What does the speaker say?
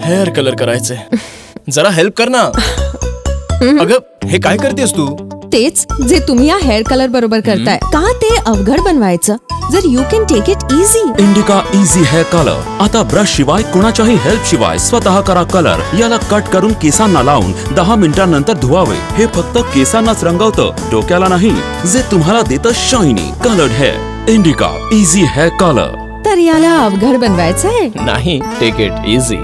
Hair colour करायचे, जरा help कर ना. अगं हे काय करतेस तू? तेच जे तुम्ही या हेअर कलर बरोबर करताय. का ते अवघड बनवायचं जर you can take it easy. Indica easy hair colour. आता ब्रश शिवाय कुणाच्याही हेल्प शिवाय स्वतः करा कलर. याला कट करून केसांना लावून 10 मिनिटांनंतर धुवावे. हे फक्त केसांनाच रंगवतं, डोक्याला नाही. जे तुम्हाला देतं shiny coloured hair. Indica easy hair colour. तर याला अवघड बनवायचंय नाही, टेक इट इझी.